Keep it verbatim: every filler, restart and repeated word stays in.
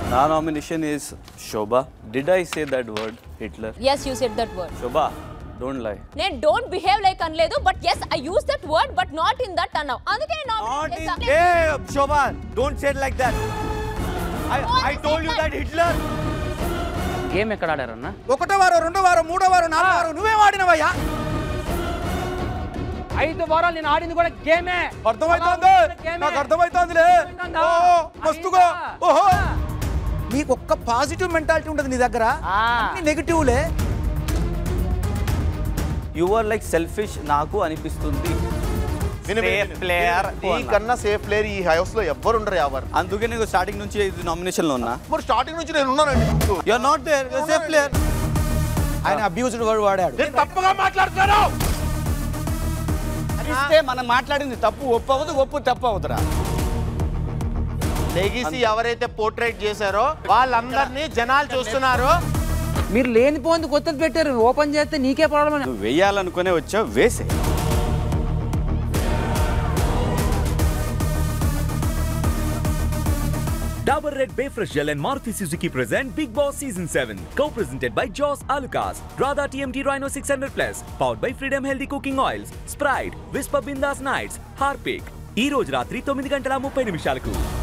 నా nomination is Shobha. Did I say that word, Hitler? Yes, you said that word. Shobha, don't lie. నేను don't behave like అనలేదు, but yes, I use that word, but not in that అన్నావు. అందుకే Not in. Hey, Shobha, don't say it like that. I I told you that Hitler. Game ఎక్కడ ఆడారన్నా? ఒకటో వారం, రెండో వారం, మూడో వారం, నాలుగో వారం నువ్వేం ఆడినవయ్యా? ఐదు వారాలు నేను ఆడింది కూడా గేమే. అర్థమైతోంది, నాకు అర్థమైతోందిలే. మస్తుగా. ఓహో, నీకు ఒక్క పాజిటివ్ మెంటాలిటీ ఉండదు నీ దగ్గర, అన్ని నెగటివ్లే. You were like selfish నాకు అనిపిస్తుంది. సేఫ్ ప్లేయర్ ఈ కన్నా సేఫ్ ప్లేయర్ ఈ హౌస్ లో ఎవ్వరు ఉండరు ఎవరు. అందుకే నేను స్టార్టింగ్ నుంచి ఇది నామినేషన్ లో ఉన్నా. మరి స్టార్టింగ్ నుంచి నేను ఉన్నానండి. You are not there, you are safe player. ఆయన అబ్యూజ్డ్ వర్డ్ వాడాడు. నేను తప్పుగా మాట్లాడుతున్నాను. ఇస్తే మనం మాట్లాడింది తప్పు ఒప్పు అవ్వదు, ఒప్పు తప్పు అవుతురా. లెగసీ ఎవరైతే పోర్ట్రేట్ చేశారో వాళ్ళందరినీ జనాలు చూస్తున్నారు. మీరు లేని పోంది కొత్తది పెట్టారు, ఓపెన్ చేస్తే నీకే ప్రాబ్లం. నువ్వు వేయాలనుకునే వచ్చావు, వేసే. Dabur Red Bay Fresh Gel and Maruti Suzuki present Big Boss Season seven. Co-presented by Joss Alucas, Radha T M T Rhino six hundred plus, powered by Freedom Healthy Cooking Oils, Sprite, Whisper Bindas Nights, Harpic. ఈ రోజు రాత్రి తొమ్మిది గంటల ముప్పై నిమిషాలకు